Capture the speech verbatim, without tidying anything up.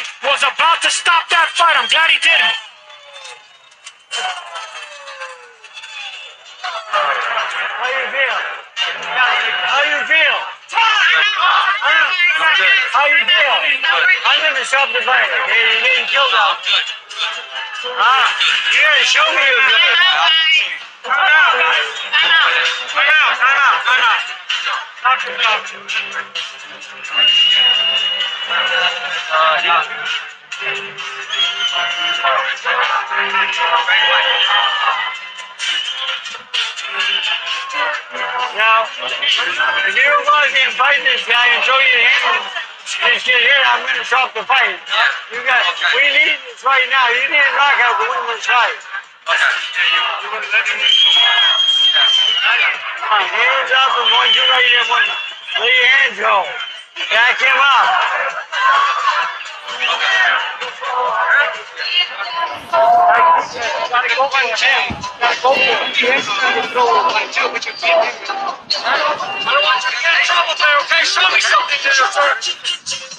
was about to stop that fight. I'm glad he didn't. How you feel? How you feel? How you feel? I'm gonna stop the fight. Okay, you're getting killed out. Good. Ah, you gotta show me you're good. Time out, guys. Time out. Time out. Time out. Time out. Stop your mouth. Uh, yeah. Now, if you were going to fight this guy and show you the hand, this kid here, I'm going to stop the fight. You got, we need this right now. You need a knockout to win this fight. Okay. You want to let me? Come on, hands up and one, two, right here, one. Let your hands go. Back him up. Gotta go one, two. Gotta go for it. You have to go one, two, but you can't. I don't want you to get in trouble there, okay? Show me something to do first.